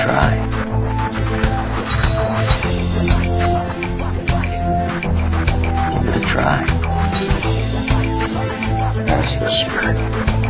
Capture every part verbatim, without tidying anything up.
try. Give it a try. That's the spirit.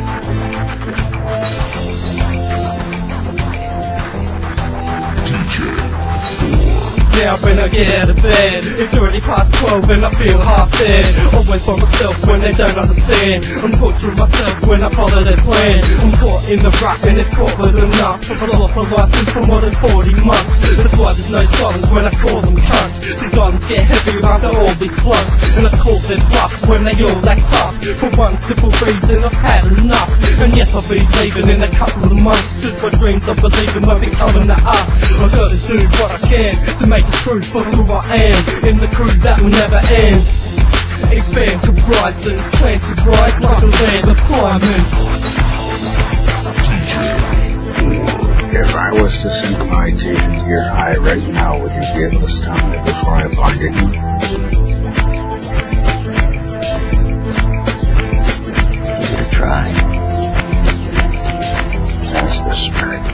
D J. Now when I get out of bed, it's already past twelve and I feel half dead. Always by myself when they don't understand. I'm torturing myself when I follow their plan. I'm caught in the rut and if caught was enough, I've lost my license for more than forty months. That's why there's no silence when I call them cunts. These islands get heavy after all these blunts, and I call them bluffs when they all act tough. For one simple reason, I've had enough. And yes, I'll be leaving in a couple of months, cause my dreams of believing won't be coming to us. I gotta do what I can to make it true for who I am, in the crew that will never end. Expand horizons, planted rise like a land of climbing. If I was to sink my teeth into your eye right now, would you be able to stop me before I blinded you? Give it a try. That's the spirit.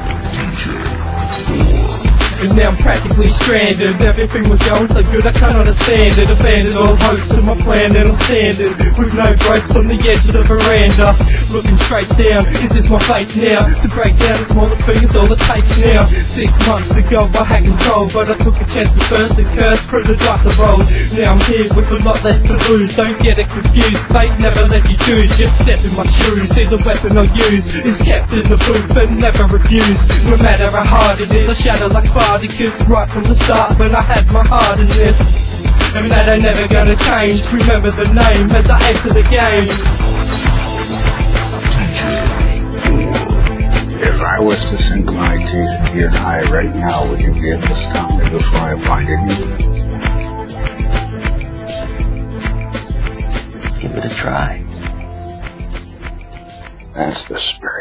And now I'm practically stranded. Everything was going so good I can't understand it. Abandoned all hopes to my plan and I'm standing with no ropes on the edge of the veranda, looking straight down. Is this my fate now? To break down the smallest fingers all it takes now. Six months ago I had control, but I took a chance at first and cursed through the dice I rolled. Now I'm here with a lot less to lose. Don't get it confused, fate never let you choose. Just step in my shoes. See, the weapon I use is kept in the booth and never abused. No matter how hard it is, I shatter like Spartacus right from the start when I had my heart in this. And that ain't never gonna change. Remember the name as I enter the game. If I was to sink my teeth into your eye right now, would you be able to stop me before I blinded you? Give it a try. That's the spirit.